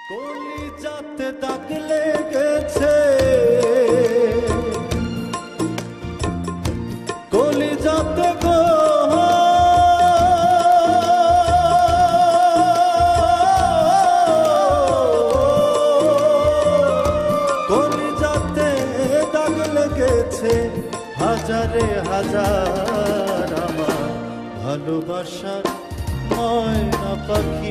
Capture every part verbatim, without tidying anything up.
কলিজাতে দাগ লেগেছে, কলিজাতে গো কলিজাতে দাগ লেগেছে, হাজারে হাজার আমার ভালোবাসার ময়না পাখি।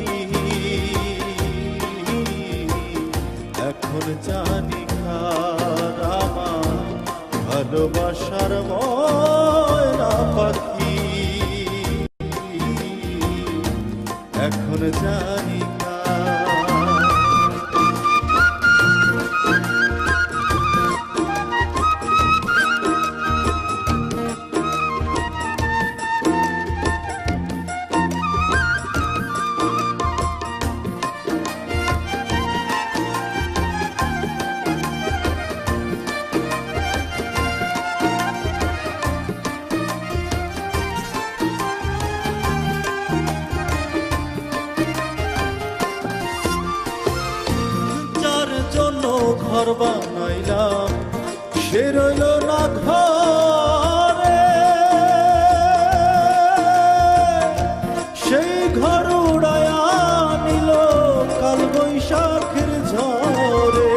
এখন জানি কার আমার ভালোবাসার ময়না পাখি, এখন জানি ঘর বানাইলাম সে রইল না ঘরে, সেই ঘর উড়ায়া নিল কাল বৈশাখের ঝড়ে।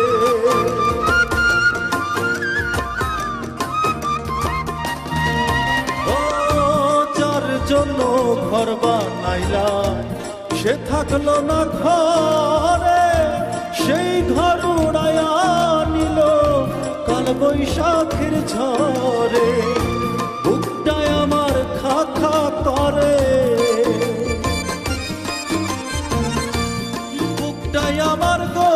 ও যার জন্য ঘর বানাইলাম সে থাকলো না ঘরে, সেই ঘর উড়ায়া নিল কাল বৈশাখের ঝড়ে। বুকটায় আমার খা খা করে, বুকটায় আমার গো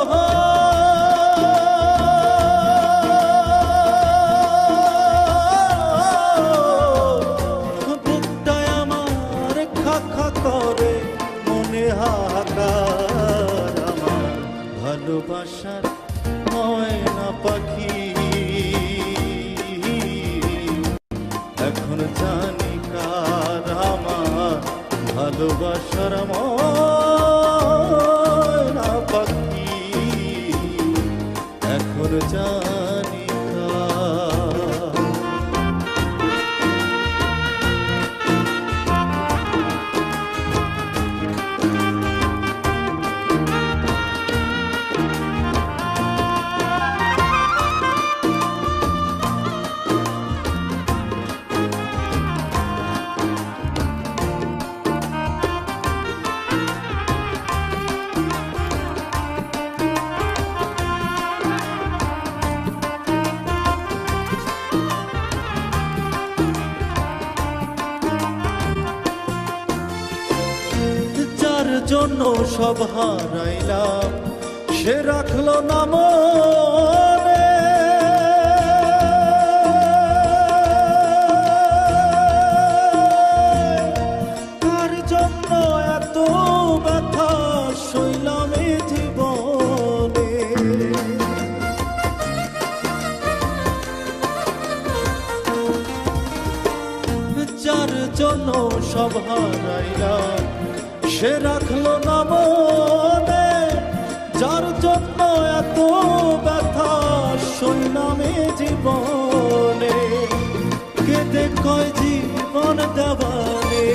বুকটায় আমার খা খা করে, মনে হাহাকার ভালোবাসার ময়না পাখি। এখন জানি কার আমার ভালোবাসার ময়না পাখি, এখন জানি জন্য সব হারাইলাম সে রাখলো না মনে, তার জন্য এত ব্যথা সইলাম এ জীবনে। যার জন্য সব হারাইলাম সে রাখলো না মনে, যার জন্য এত ব্যথা সইলাম এ জীবনে। কেঁদে কয় জীবন দেওয়ানে,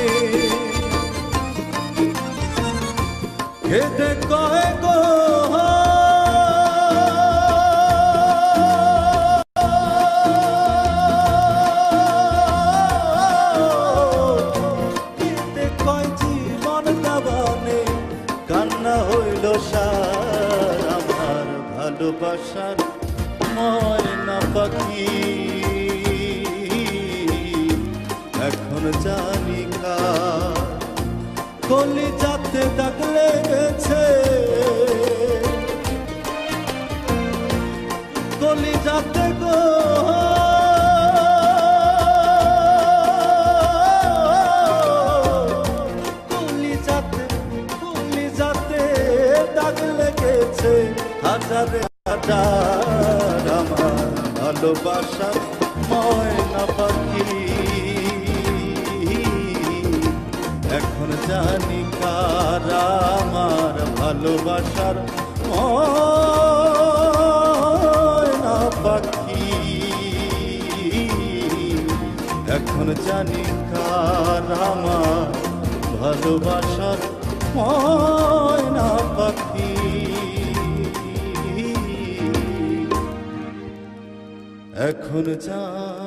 কেঁদে কয় গো কান্না হইল সার আমার ভালোবাসার ময়না পাখি। এখন জানি কার কলিজাতে দাগ লেগেছে, কলিজাতে গো হাজারে হাজার আমার ভালোবাসার ময়না পাখি। এখন জানি কার আমার ভালোবাসার ময়না পাখি এখন জানি কার আমার ভালোবাসার ময়না পাখি এখন জানি